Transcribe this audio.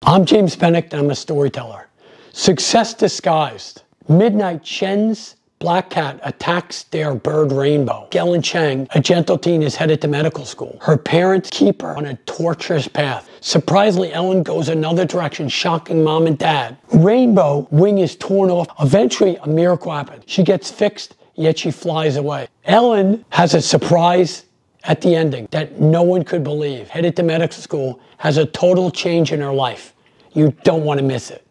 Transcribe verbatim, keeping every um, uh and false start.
I'm James Benedict, and I'm a storyteller. Success disguised. Midnight, Cheng's black cat attacks their bird Rainbow. Ellen Cheng, a gentle teen, is headed to medical school. Her parents keep her on a torturous path. Surprisingly, Ellen goes another direction, shocking mom and dad. Rainbow wing is torn off. Eventually, a miracle happens. She gets fixed, yet she flies away. Ellen has a surprise at the ending that no one could believe. Headed to medical school, has a total change in her life. You don't want to miss it.